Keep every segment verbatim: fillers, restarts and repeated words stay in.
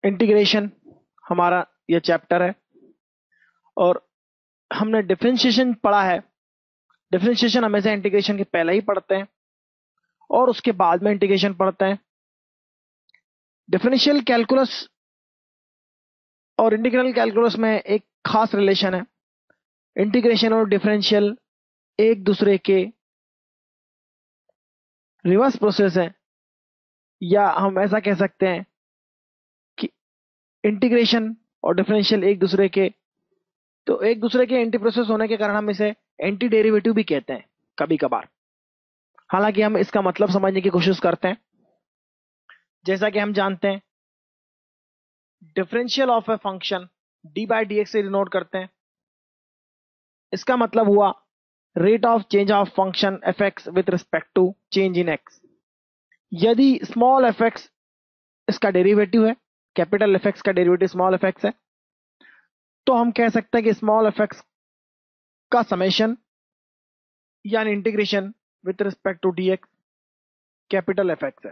Integration हमारा यह chapter है और हमने डिफरेंशिएशन पढ़ा है। डिफरेंशिएशन हमेशा इंटीग्रेशन के पहले ही पढ़ते हैं और उसके बाद में इंटीग्रेशन पढ़ते हैं। डिफरेंशियल कैलकुलस और इंटीग्रल कैलकुलस में एक खास रिलेशन है। इंटीग्रेशन और डिफरेंशियल एक दूसरे के रिवर्स प्रोसेस है, या हम ऐसा कह सकते हैं कि इंटीग्रेशन और डिफरेंशियल एक दूसरे के तो एक दूसरे के एंटी प्रोसेस होने के कारण हम इसे एंटी डेरिवेटिव भी कहते हैं कभी कभार। हालांकि हम इसका मतलब समझने की कोशिश करते हैं। जैसा कि हम जानते हैं, differential of a function d by d x से डिनोट करते हैं। इसका मतलब हुआ rate of change of function f x with respect to change in x. यदि स्मॉल एफ एक्स इसका डेरिवेटिव है, कैपिटल एफ एक्स का डेरिवेटिव स्मॉल एफ एक्स है, तो हम कह सकते हैं कि स्मॉल एफ एक्स का समेशन यानी integration with respect to D x capital F x है।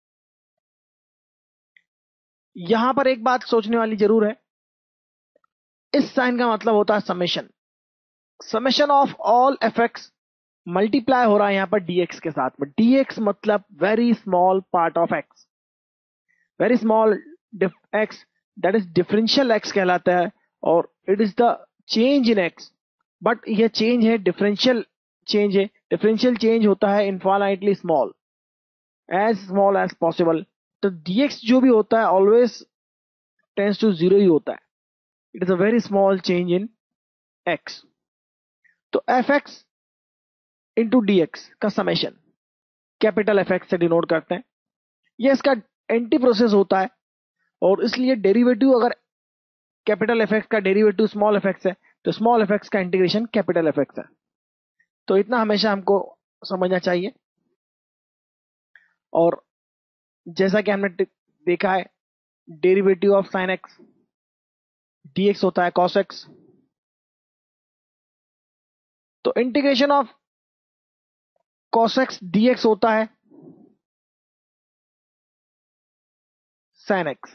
यहां पर एक बात सोचने वाली जरूर है, इस साइन का मतलब होता है summation. Summation of all f x multiply हो रहा है यहां पर dx के साथ में। dx मतलब very small part of x, very small x, that is differential x कहलाता है और it is the change in x। But यह चेंज है डिफरेंशियल चेंज है। डिफरेंशियल चेंज होता है infinitely small, as small as possible. तो dx जो भी होता है ऑलवेज टेंड्स टू जीरो ही होता है। It is a very small change in x। तो fx इंटू डी एक्स का समेशन कैपिटल एफ एक्स से डिनोट करते हैं। यह इसका एंटी प्रोसेस होता है और इसलिए डेरिवेटिव अगर कैपिटल एफ एक्स का डेरिवेटिव स्मॉल एफ एक्स है तो स्मॉल एफ एक्स का इंटीग्रेशन कैपिटल एफ एक्स है। तो इतना हमेशा हमको समझना चाहिए। और जैसा कि हमने देखा है, derivative of sine x D x होता है कॉस एक्स। तो integration of cos x dx होता है sin x।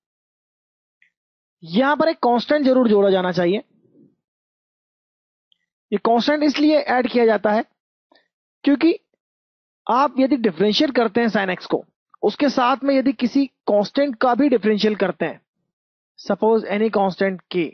यहां पर एक कांस्टेंट जरूर जोड़ा जाना चाहिए। ये कांस्टेंट इसलिए ऐड किया जाता है क्योंकि आप यदि डिफरेंशियल करते हैं sin x को, उसके साथ में यदि किसी कांस्टेंट का भी डिफरेंशियल करते हैं, सपोज एनी कांस्टेंट k,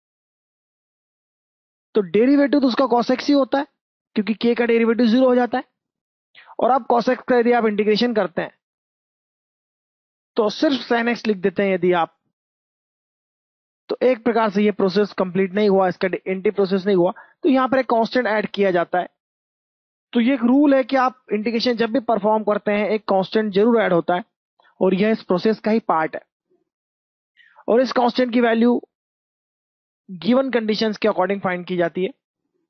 तो डेरिवेटिव तो उसका cos x ही होता है क्योंकि k का डेरिवेटिव जीरो हो जाता है। और आप cos x का यदि आप इंटीग्रेशन करते हैं तो सिर्फ sin x लिख देते हैं यदि आप, तो एक प्रकार से ये प्रोसेस कंप्लीट नहीं हुआ, इसका एंटी प्रोसेस नहीं हुआ। तो यहां पर एक कांस्टेंट ऐड किया जाता है। तो ये एक रूल है कि आप इंटीग्रेशन जब भी परफॉर्म करते हैं एक कांस्टेंट जरूर ऐड होता है और यह इस प्रोसेस का ही पार्ट है। और इस कांस्टेंट की वैल्यू गिवन कंडीशंस के अकॉर्डिंग फाइंड की जाती है।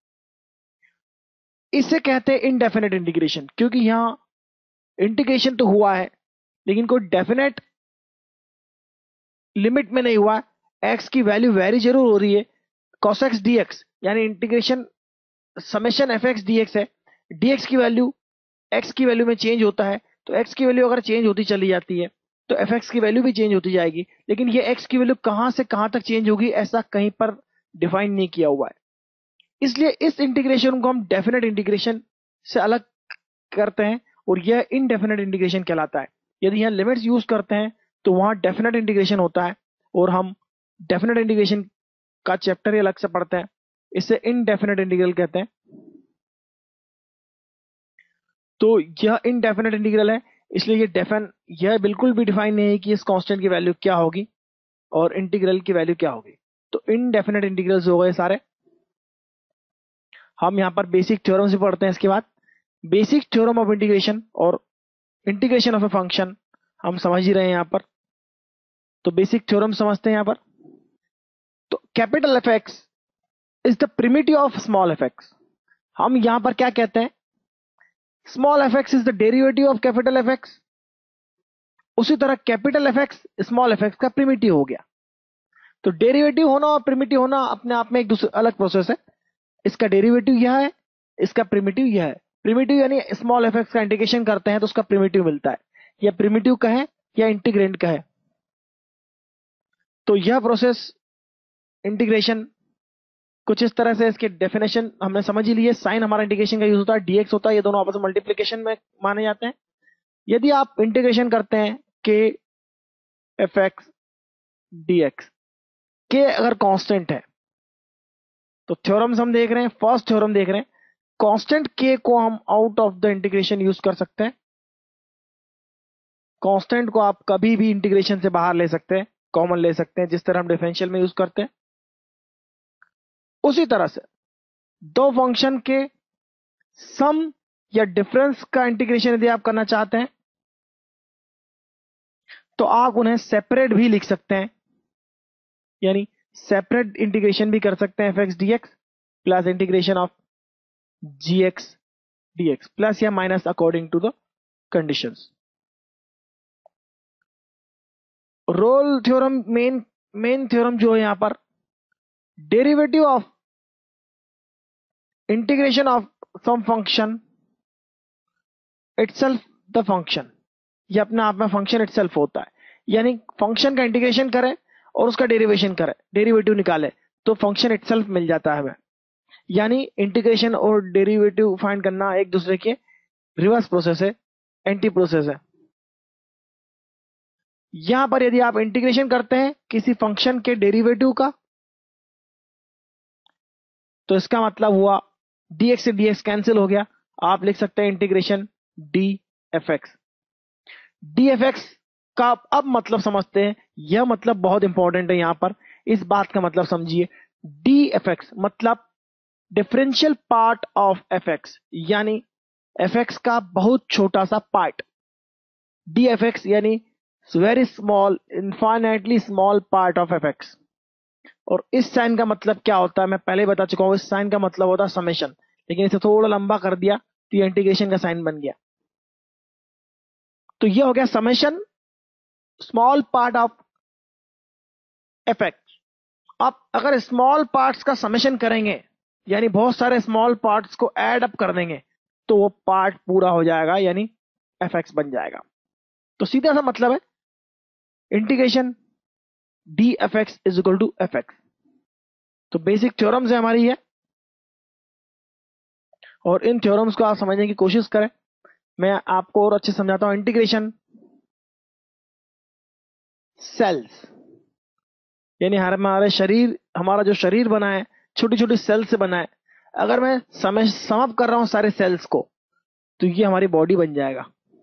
इसे कहते हैं इनडेफिनेट इंटीग्रेशन, क्योंकि यहां इंटीग्रेशन तो हुआ है लेकिन कोई डेफिनेट लिमिट में नहीं हुआ। x की वैल्यू वेरी जरूर हो रही है। cos x dx यानी integration summation f x D x है। dx की वैल्यू x की वैल्यू में चेंज होता है, तो x की वैल्यू अगर चेंज होती चली जाती है तो fx की वैल्यू भी चेंज होती जाएगी। लेकिन ये x की वैल्यू कहां से कहां तक चेंज होगी ऐसा कहीं पर डिफाइन नहीं किया हुआ है। इसलिए इस इंटीग्रेशन को हम डेफिनेट इंटीग्रेशन से अलग करते हैं और यह इनडेफिनेट इंटीग्रेशन कहलाता है। यदि यहां लिमिट्स यूज करते हैं तो वहां डेफिनेट इंटीग्रेशन होता है और हम डेफिनेट इंटीग्रेशन का चैप्टर ही अलग से पढ़ते हैं। इसे इनडेफिनेट इंटीग्रल कहते हैं। तो यह इनडेफिनेट इंटीग्रल है, इसलिए ये डेफिन यह बिल्कुल भी डिफाइन नहीं है कि इस कांस्टेंट की वैल्यू क्या होगी और इंटीग्रल की वैल्यू क्या होगी। तो इनडेफिनेट इंटीग्रल्स हो गए सारे। हम यहां पर बेसिक थ्योरम से पढ़ते हैं। इसके बाद बेसिक थ्योरम ऑफ इंटीग्रेशन और इंटीग्रेशन ऑफ ए फंक्शन हम समझ ही रहे हैं यहां पर। तो बेसिक थ्योरम समझते हैं यहां पर। तो capital F x is the primitive of small f x. हम यहां पर क्या कहते हैं, small f x is the derivative of capital F x. उसी तरह capital F x small f x का प्रिमिटिव हो गया। तो डेरिवेटिव होना और प्रिमिटिव होना अपने आप में एक दूसरे अलग प्रोसेस है। इसका डेरिवेटिव यह है, इसका प्रिमिटिव यह है। प्रिमिटिव यानी स्मॉल एफ एक्स का इंटीग्रेशन करते हैं तो उसका प्रिमिटिव मिलता है, या प्रिमिटिव कहें या इंटीग्रेंड कहें। तो यह प्रोसेस इंटीग्रेशन कुछ इस तरह से, इसके डेफिनेशन हमने समझ ही लिए। साइन हमारा इंटीग्रेशन का यूज होता है, डीएक्स होता है, ये दोनों आपस में मल्टीप्लीकेशन में माने जाते हैं। यदि आप इंटीग्रेशन करते हैं के एफ एक्स डी एक्स, के अगर कांस्टेंट है तो थ्योरम्स हम देख रहे हैं, फर्स्ट थ्योरम देख रहे हैं, कांस्टेंट के को हम out of the integration use कर सकते हैं। कांस्टेंट को आप कभी भी इंटीग्रेशन से बाहर ले सकते हैं, कॉमन ले सकते हैं, जिस तरह हम डिफरेंशियल में यूज करते हैं। उसी तरह से दो फंक्शन के सम या डिफरेंस का इंटीग्रेशन यदि आप करना चाहते हैं तो आप उन्हें सेपरेट भी लिख सकते हैं, यानी सेपरेट इंटीग्रेशन भी कर सकते हैं। F x D x plus integration of g x D x plus या minus according to the conditions. Rolle theorem main main theorem जो है यहां पर, derivative of integration of some function itself the function, ये अपने आप में function itself होता है। यानी फंक्शन का इंटीग्रेशन करें और उसका डेरिवेशन करें, डेरिवेटिव निकाले तो फंक्शन इटसेल्फ मिल जाता है हमें। यानी इंटीग्रेशन और डेरिवेटिव फाइंड करना एक दूसरे के रिवर्स प्रोसेस है, एंटी प्रोसेस है। यहां पर यदि आप इंटीग्रेशन करते हैं किसी फंक्शन के डेरिवेटिव का तो इसका मतलब हुआ dx से dx कैंसिल हो गया, आप लिख सकते हैं integration d f x. D f x का अब मतलब समझते हैं, यह मतलब बहुत इंपॉर्टेंट है। यहां पर इस बात का मतलब समझिए, डी एफ एक्स मतलब differential part of f x, यानी एफ एक्स का बहुत छोटा सा पार्ट। डी एफ एक्स यानी very small, infinitely small part of f x. और इस साइन का मतलब क्या होता है मैं पहले बता चुका हूं, इस साइन का मतलब होता है समेशन, लेकिन इसे थोड़ा लंबा कर दिया तो ये इंटीग्रेशन का साइन बन गया। तो ये हो गया summation small part of f x. अब अगर स्मॉल पार्ट्स का समेशन करेंगे, यानी बहुत सारे स्मॉल पार्ट्स को ऐड अप कर देंगे, तो वो पार्ट पूरा हो जाएगा, यानी एफ एक्स बन जाएगा। तो सीधा सा मतलब है integration d f x is equal to f x. तो बेसिक थ्योरम्स है हमारी है, और इन थ्योरम्स को आप समझने की कोशिश करें। मैं आपको और अच्छे समझाता हूं। इंटीग्रेशन सेल्स, यानी हमारे शरीर, हमारा जो शरीर बना है छोटी छोटी सेल से बना है। अगर मैं समय समअप कर रहा हूं सारे सेल्स को तो ये हमारी बॉडी बन जाएगा,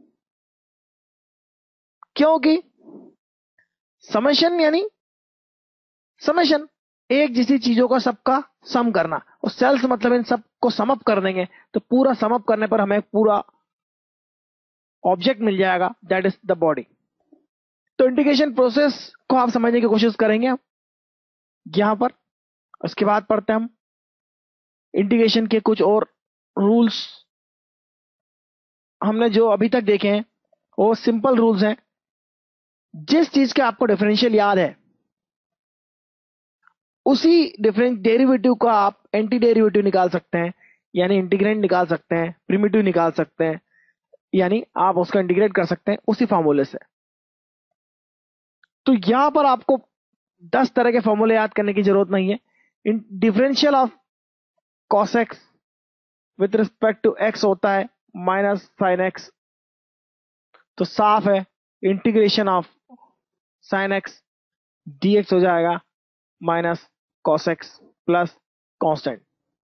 क्योंकि समेशन यानी समेशन एक जैसी चीजों का सबका सम करना, और सेल्स मतलब इन सबको समअप कर देंगे तो पूरा समअप करने पर हमें पूरा ऑब्जेक्ट मिल जाएगा, दैट इज द बॉडी। तो इंटीग्रेशन प्रोसेस को आप समझने की कोशिश करेंगे यहां पर। उसके बाद पढ़ते हैं हम इंटीग्रेशन के कुछ और रूल्स। हमने जो अभी तक देखे हैं वो सिंपल रूल्स हैं। जिस चीज के आपको डिफरेंशियल याद है उसी डिफरेंट डेरिवेटिव का आप एंटी डेरिवेटिव निकाल सकते हैं, यानी इंटीग्रेंट निकाल सकते हैं, प्रिमिटिव निकाल सकते हैं, यानी आप उसका इंटीग्रेट कर सकते हैं उसी फॉर्मूले से। तो यहां पर आपको दस तरह के फॉर्मूले याद करने की जरूरत नहीं है। Differential of cos x with respect to x होता है माइनस साइन एक्स, तो साफ है integration of sine x d x हो जाएगा minus cos x plus constant.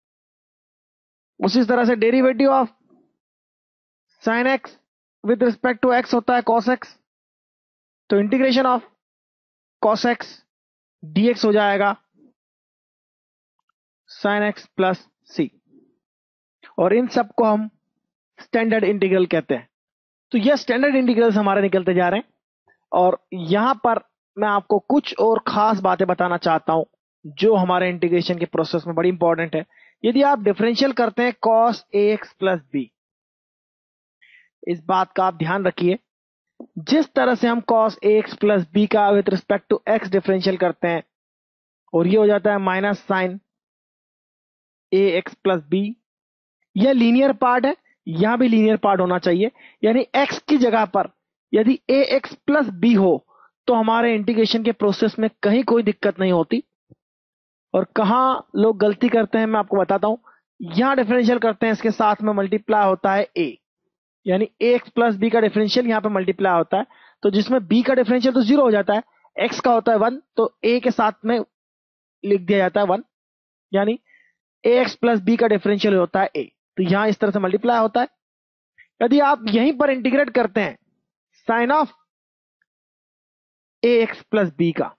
उसी तरह से derivative of sine x with respect to x होता है कॉस एक्स, तो integration of cos x d x हो जाएगा साइन एक्स प्लस सी। और इन सब को हम स्टैंडर्ड इंटीग्रल कहते हैं। तो यह स्टैंडर्ड इंटीग्रल्स हमारे निकलते जा रहे हैं, और यहां पर मैं आपको कुछ और खास बातें बताना चाहता हूं जो हमारे इंटीग्रेशन के प्रोसेस में बड़ी इंपॉर्टेंट है। यदि आप डिफरेंशियल करते हैं cos a x plus b, इस बात का आप ध्यान रखिए, जिस तरह से हम cos a x plus B का with respect to x differential करते हैं और ये हो जाता है minus sine a x plus b, यह लीनियर पार्ट है, यहां भी लीनियर पार्ट होना चाहिए। यानी एक्स की जगह पर यदि ए एक्स प्लस बी हो तो हमारे इंटीग्रेशन के प्रोसेस में कहीं कोई दिक्कत नहीं होती। और कहां लोग गलती करते हैं मैं आपको बताता हूं। यहां डिफरेंशियल करते हैं, इसके साथ में मल्टीप्लाई होता है ए, यानी ए एक्स प्लस बी का डिफरेंशियल यहां पे मल्टीप्लाई होता है, तो जिसमें बी का डिफरेंशियल तो जीरो हो जाता है, एक्स का होता है वन, तो ए के साथ में लिख दिया जाता है वन, यानी ए एक्स प्लस बी का डिफरेंशियल होता है ए। तो यहां इस तरह से मल्टीप्लाई होता है। यदि आप यहीं पर इंटीग्रेट करते हैं sine of A x plus B का,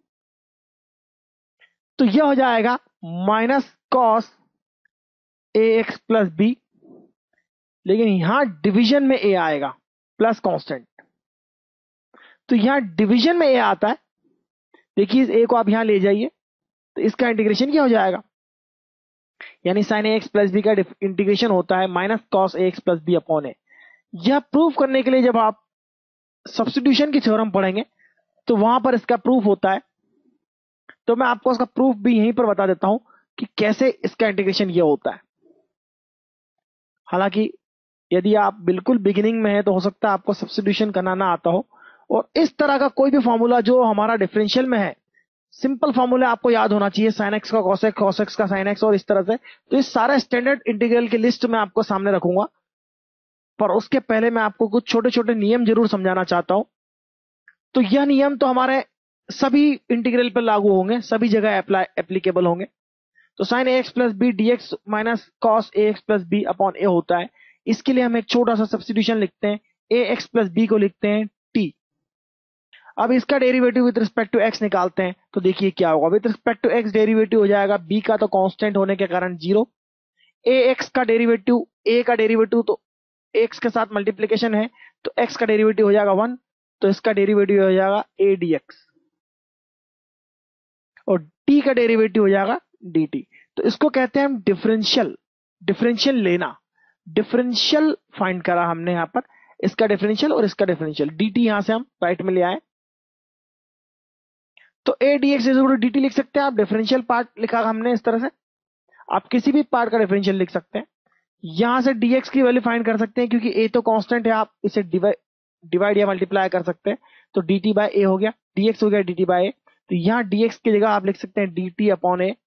तो यह हो जाएगा minus cos a x plus b, लेकिन यहां डिवीजन में ए आएगा प्लस कांस्टेंट, तो यहां डिवीजन में ए आता है। देखिए इस ए को आप यहां ले जाइए, तो इसका इंटीग्रेशन क्या हो जाएगा, यानी sine a x plus B का इंटीग्रेशन होता है minus cos a x plus b upon a. यह प्रूफ करने के लिए जब आप सब्स्टिट्यूशन की थ्योरम पढ़ेंगे तो वहां पर इसका प्रूफ होता है। तो मैं आपको इसका प्रूफ भी यहीं पर बता देता हूं कि कैसे इसका इंटीग्रेशन यह होता है। हालांकि यदि आप बिल्कुल बिगिनिंग में है तो हो सकता है आपको सब्स्टिट्यूशन करना ना आता हो, और इस तरह का कोई भी फॉर्मूला जो हमारा डिफरेंशियल में है, सिंपल फॉर्मूला आपको याद होना चाहिए, साइन एक्स का कॉस एक्स, कॉस एक्स का साइन एक्स, और इस तरह से। तो इस सारा स्टैंडर्ड इंटीग्रल की लिस्ट मैं आपको सामने रखूंगा, पर उसके पहले मैं आपको कुछ छोटे छोटे नियम जरूर समझाना चाहता हूं। तो यह नियम तो हमारे सभी इंटीग्रल पर लागू होंगे, सभी जगह अप्लाई एप्लीकेबल होंगे। तो sine a x plus B D x minus cos a x plus b upon a होता है। इसके लिए हम एक छोटा सा सब्स्टिट्यूशन लिखते हैं, ए एक्स प्लस बी को लिखते हैं टी। अब इसका derivative with respect to x निकालते हैं, तो देखिए क्या होगा। With respect to x derivative हो जाएगा बी का तो कांस्टेंट होने के कारण जीरो, ए एक्स का डेरिवेटिव, ए का डेरिवेटिव तो एक्स के साथ मल्टीप्लीकेशन है, तो एक्स का डेरिवेटिव हो जाएगा वन, तो इसका डेरिवेटिव हो जाएगा ए डी एक्स, और टी का डेरिवेटिव हो जाएगा डी टी। तो इसको कहते हैं हम डिफरेंशियल, डिफरेंशियल लेना, डिफरेंशियल फाइंड करा हमने यहां पर, इसका डिफरेंशियल और इसका डिफरेंशियल, dt यहां से हम राइट में ले आए, तो a dx dt लिख सकते हैं आप। डिफरेंशियल पार्ट लिखा हमने इस तरह से, आप किसी भी पार्ट का डिफरेंशियल लिख सकते हैं। यहां से dx की वैल्यू फाइंड कर सकते हैं, क्योंकि a तो कांस्टेंट है, आप इसे डिवाइड या मल्टीप्लाई कर सकते हैं, तो dt बाय a हो गया, dx हो गया dt बाय a। तो यहां dx की जगह आप लिख सकते हैं dt अपॉन a,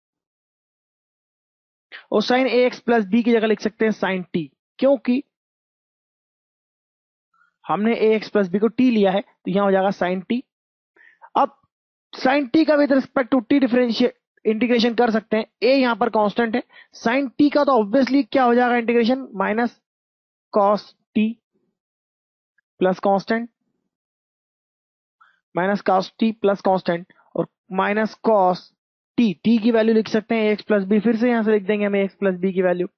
और sine a x plus b की जगह लिख सकते हैं साइन टी, क्योंकि हमने ए एक्स प्लस बी को टी लिया है, तो यहां हो जाएगा साइन टी। अब साइन टी का with respect to t differentiate integration कर सकते हैं, ए यहां पर कांस्टेंट है, साइन टी का तो ऑब्वियसली क्या हो जाएगा integration, minus cos t plus constant, minus cos t plus constant, और माइनस कॉस टी, टी की वैल्यू लिख सकते हैं एक्स प्लस बी, फिर से यहां से लिख देंगे हम एक्स प्लस बी की वैल्यू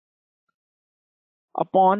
अपॉन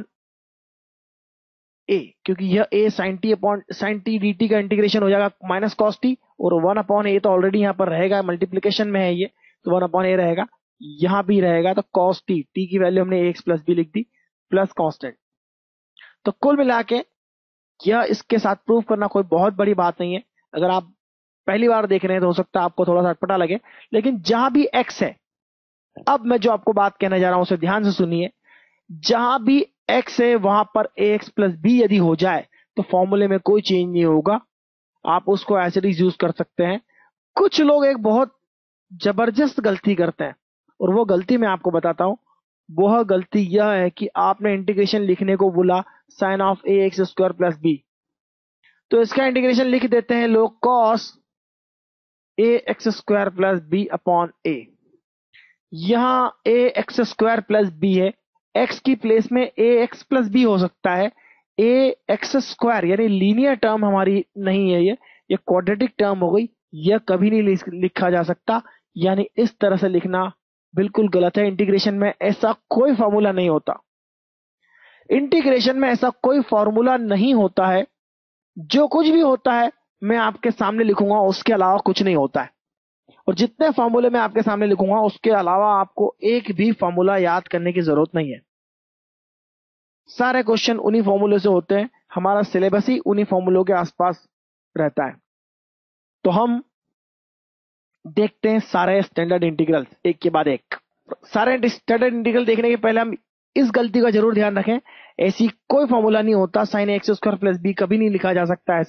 ए, क्योंकि यह a sine t upon sine t d t का इंटीग्रेशन हो जाएगा माइनस कॉस टी, और वन अपॉन ए तो ऑलरेडी यहां पर रहेगा, मल्टीप्लीकेशन में है ये, तो वन अपॉन ए रहेगा, यहां भी रहेगा, तो कॉस टी, टी की वैल्यू हमने एक्स प्लस बी लिख दी प्लस कांस्टेंट। तो कुल मिला के यह इसके साथ प्रूव करना कोई बहुत बड़ी बात नहीं है। अगर आप पहली बार देख रहे हैं तो हो सकता है आपको थोड़ा सा अटपटा लगे, लेकिन जहां भी एक्स है, अब मैं जो आपको बात कहने जा रहा हूं उसे ध्यान से सुनिए, जहां भी x है वहां पर ax प्लस बी यदि हो जाए तो फॉर्मूले में कोई चेंज नहीं होगा, आप उसको एज इट इज यूज कर सकते हैं। कुछ लोग एक बहुत जबरदस्त गलती करते हैं, और वो गलती मैं आपको बताता हूं। वह गलती यह है कि आपने इंटीग्रेशन लिखने को बोला sine of A x square plus b, तो इसका इंटीग्रेशन लिख देते हैं लोग cos a x square plus b upon a. यहां a x square plus b है, x की प्लेस में ए एक्स प्लस बी हो सकता है, ए एक्स स्क्वायर यानी लीनियर टर्म हमारी नहीं है, ये ये क्वाड्रेटिक टर्म हो गई, यह कभी नहीं लिखा जा सकता, यानी इस तरह से लिखना बिल्कुल गलत है। इंटीग्रेशन में ऐसा कोई फॉर्मूला नहीं होता, इंटीग्रेशन में ऐसा कोई फॉर्मूला नहीं होता है। जो कुछ भी होता है मैं आपके सामने लिखूंगा, उसके अलावा कुछ नहीं होता है, और जितने फॉर्मूले मैं आपके सामने लिखूंगा उसके अलावा आपको एक भी फॉर्मूला याद करने की जरूरत नहीं है। सारे क्वेश्चन उन्हीं फॉर्मूले से होते हैं, हमारा सिलेबस ही उन्हीं फॉर्मूलों के आसपास रहता है। तो हम देखते हैं सारे स्टैंडर्ड इंटीग्रल्स एक के बाद एक। सारे स्टैंडर्ड इंटीग्रल देखने के पहले हम इस गलती का जरूर ध्यान रखें, ऐसी कोई फॉर्मूला नहीं होता, sine x square plus b कभी नहीं लिखा जा सकता ऐसा,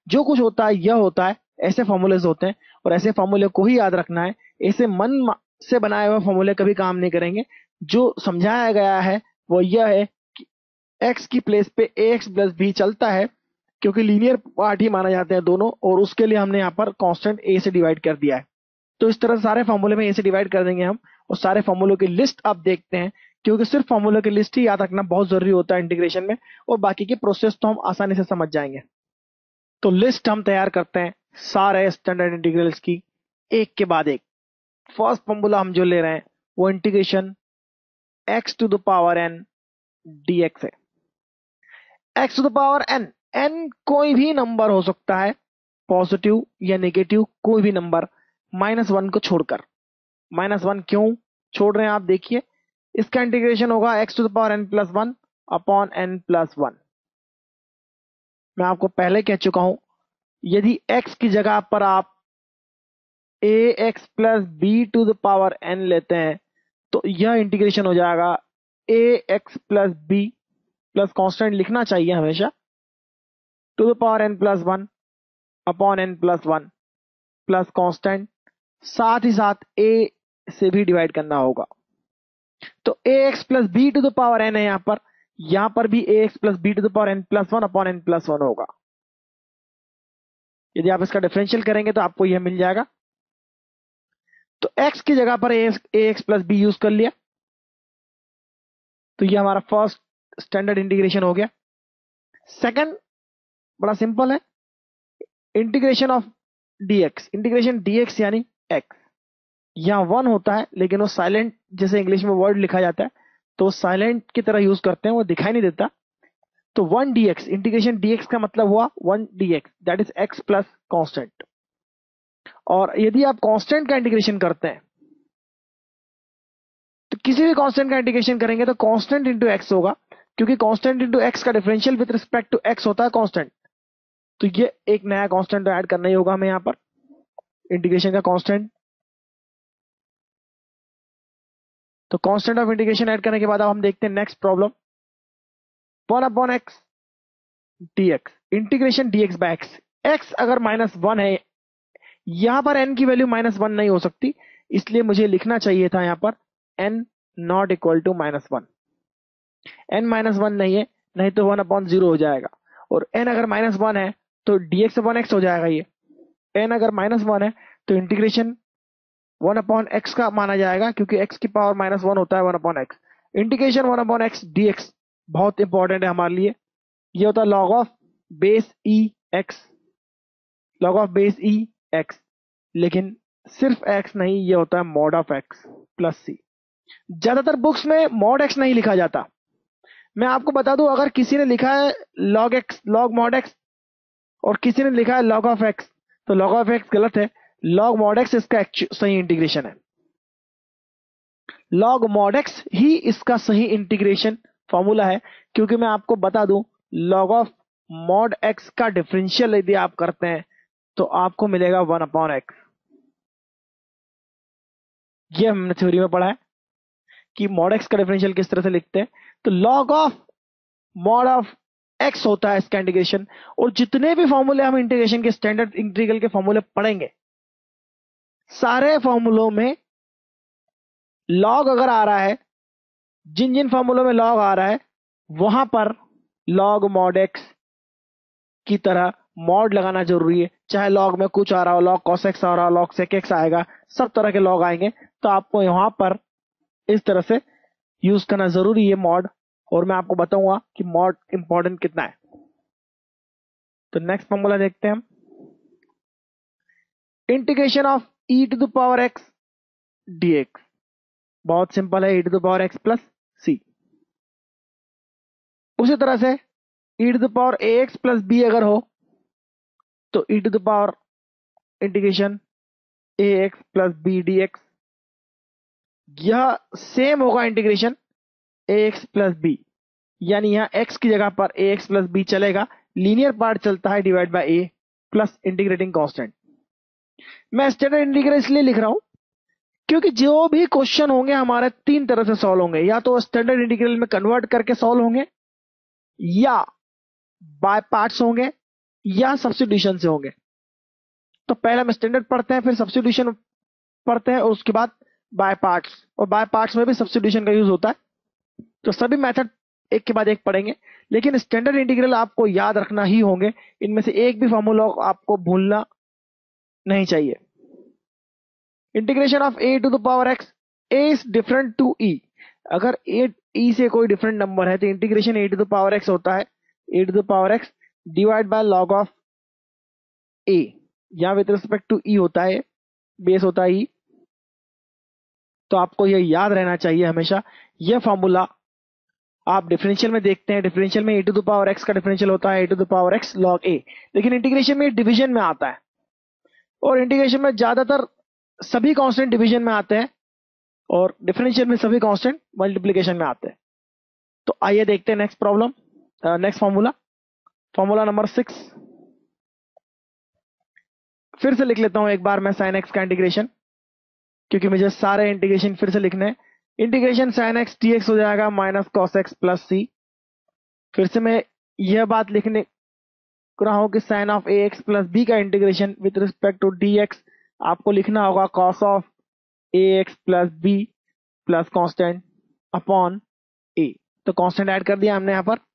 जो कुछ होता है यह होता है, ऐसे फॉर्मूलेज होते हैं और ऐसे फॉर्मूले को ही याद रखना है। ऐसे मन से बनाए हुए फॉर्मूले कभी काम नहीं करेंगे। जो समझाया गया है वो यह है कि x की प्लेस पे ax प्लस b चलता है, क्योंकि लीनियर पार्ट ही माना जाते हैं दोनों, और उसके लिए हमने यहाँ पर कांस्टेंट a से डिवाइड कर दिया है। तो इस तरह सारे फॉर्मूले में a से डिवाइड कर देंगे हम, और सारे फॉर्मूलों की लिस्ट अब देखते हैं, क्योंकि सिर्फ फॉर्मूले की लिस्ट ही याद रखना बहुत जरूरी होता है इंटीग्रेशन में, और बाकी की प्रोसेस तो हम आसानी से समझ जाएंगे। तो लिस्ट हम तैयार करते हैं सारे स्टैंडर्ड इंटीग्रल्स की, एक के बाद एक। फर्स्ट फॉर्मूला हम जो ले रहे हैं वो integration x to the power n dx है। x to the power n, n कोई भी नंबर हो सकता है, पॉजिटिव या नेगेटिव कोई भी नंबर, माइनस वन को छोड़कर। माइनस वन क्यों छोड़ रहे हैं आप देखिए, इसका इंटीग्रेशन होगा x to the power n plus one upon n plus one. मैं आपको पहले कह चुका हूं, यदि x की जगह पर आप ax plus B to the power n लेते हैं तो यह इंटीग्रेशन हो जाएगा ax plus B plus constant लिखना चाहिए हमेशा, to the power n plus one upon n plus one plus constant, साथ ही साथ a से भी डिवाइड करना होगा। तो ax plus B to the power n है यहां पर, यहां पर भी ax plus B to the power n plus one upon n plus one होगा। यदि आप इसका डिफरेंशियल करेंगे तो आपको यह मिल जाएगा। तो x की जगह पर ax प्लस बी यूज कर लिया, तो यह हमारा फर्स्ट स्टैंडर्ड इंटीग्रेशन हो गया। सेकंड बड़ा सिंपल है, integration of dx। Integration dx यानी x, यहां वन होता है लेकिन वो साइलेंट, जैसे इंग्लिश में वर्ड लिखा जाता है तो साइलेंट की तरह यूज करते हैं, वो दिखाई नहीं देता। तो वन dx, इंटीग्रेशन dx का मतलब हुआ one dx, that is x plus constant. और यदि आप कांस्टेंट का इंटीग्रेशन करते हैं तो किसी भी कांस्टेंट का इंटीग्रेशन करेंगे तो कांस्टेंट इंटू एक्स होगा, क्योंकि कांस्टेंट इंटू एक्स का differential with respect to x होता है कांस्टेंट। तो ये एक नया कांस्टेंट ऐड करना ही होगा हमें यहां पर, इंटीग्रेशन का कांस्टेंट। तो कांस्टेंट ऑफ इंटीग्रेशन ऐड करने के बाद अब हम देखते हैं next problem, one upon X dx, integration dx by x। x अगर माइनस वन है, यहां पर n की वैल्यू माइनस वन नहीं हो सकती, इसलिए मुझे लिखना चाहिए था यहां पर n not equal to minus one. n minus one नहीं है, नहीं तो वन अपॉन जीरो हो जाएगा, और n अगर माइनस वन है तो dx अपॉन x हो जाएगा। ये n अगर माइनस वन है तो इंटीग्रेशन वन अपॉन एक्स का माना जाएगा, क्योंकि x की पावर माइनस वन होता है one upon X. Integration one upon X dx बहुत इंपॉर्टेंट है हमारे लिए। ये होता है log of base E X, log of base E X, लेकिन सिर्फ x नहीं, ये होता है mod of x plus C. ज्यादातर बुक्स में मॉड x नहीं लिखा जाता। मैं आपको बता दूं, अगर किसी ने लिखा है log x, log mod x, और किसी ने लिखा है लॉग ऑफ x, तो लॉग ऑफ x गलत है, लॉग मॉड x इसका सही इंटीग्रेशन है। लॉग मॉड x ही इसका सही इंटीग्रेशन फॉर्मूला है, क्योंकि मैं आपको बता दूं, लॉग ऑफ मॉड x का डिफरेंशियल यदि आप करते हैं तो आपको मिलेगा वन अपॉन एक्स। ये हमने थ्योरी में पढ़ा है कि मॉड एक्स का डिफरेंशियल किस तरह से लिखते हैं। तो log of mod of X होता है इसका इंटीग्रेशन, और जितने भी फॉर्मूले हम इंटीग्रेशन के स्टैंडर्ड इंटीग्रल के फॉर्मूले पढ़ेंगे, सारे फॉर्मूलों में लॉग अगर आ रहा है, जिन जिन फॉर्मूलों में लॉग आ रहा है वहां पर लॉग मॉड एक्स की तरह मॉड लगाना जरूरी है। चाहे लॉग में कुछ आ रहा हो, लॉग कॉस एक्स आ रहा हो, लॉग सेक एक्स आएगा, सब तरह के लॉग आएंगे, तो आपको यहां पर इस तरह से यूज करना जरूरी है मॉड, और मैं आपको बताऊंगा कि मॉड इंपॉर्टेंट कितना है। तो नेक्स्ट फॉर्मूला देखते हैं हम, integration of E to the power X dx. बहुत सिंपल है, E to the power X plus C. उसी तरह से E to the power A x plus B अगर हो तो E to the power integration A x plus B D X, यह same होगा integration A x plus B, यानी यहां x की जगह पर ए एक्स प्लस बी चलेगा, लीनियर पार्ट चलता है divide by A plus integrating constant. मैं स्टैंडर्ड इंटीग्रल इसलिए लिख रहा हूं क्योंकि जो भी क्वेश्चन होंगे हमारे तीन तरह से सॉल्व होंगे, या तो स्टैंडर्ड इंटीग्रल में कन्वर्ट करके सॉल्व होंगे, या बाय पार्ट्स होंगे, या सब्स्टिट्यूशन से होंगे। तो पहले हम स्टैंडर्ड पढ़ते हैं, फिर सब्स्टिट्यूशन पढ़ते हैं, और उसके बाद बाय पार्ट्स, और बाय पार्ट्स में भी सब्स्टिट्यूशन का यूज होता है। तो सभी मेथड एक के बाद एक पढ़ेंगे, लेकिन स्टैंडर्ड इंटीग्रल आपको याद रखना ही होंगे। इनमें से एक भी फॉर्मूला आपको भूलना नहीं चाहिए। Integration of A to the power X is different to E. अगर ए ई से कोई डिफरेंट नंबर है तो integration A to the power X होता है A to the power X divide by log of A, या with respect to ई होता है, बेस होता है ई। तो आपको यह याद रहना चाहिए हमेशा। यह फॉर्मूला आप डिफरेंशियल में देखते हैं, डिफरेंशियल में A to the power X का डिफरेंशियल होता है A to the power X log A, लेकिन इंटीग्रेशन में डिवीजन में आता है, और इंटीग्रेशन में ज्यादातर सभी कांस्टेंट डिवीजन में आते हैं, और डिफरेंशियल में सभी कांस्टेंट मल्टीप्लिकेशन में आते हैं। तो आइए देखते हैं next problem, next formula, formula number six. फिर से लिख लेता हूं एक बार मैं साइन एक्स का इंटीग्रेशन, क्योंकि मुझे सारे इंटीग्रेशन फिर से लिखने हैं। Integration sine x D X हो जाएगा minus cos x plus C. फिर से मैं यह बात लिखने रहा हूं कि sine of A x plus B का integration with respect to D X आपको लिखना होगा cos of A x plus B plus constant upon ए। तो कॉन्स्टेंट ऐड कर दिया हमने यहां पर,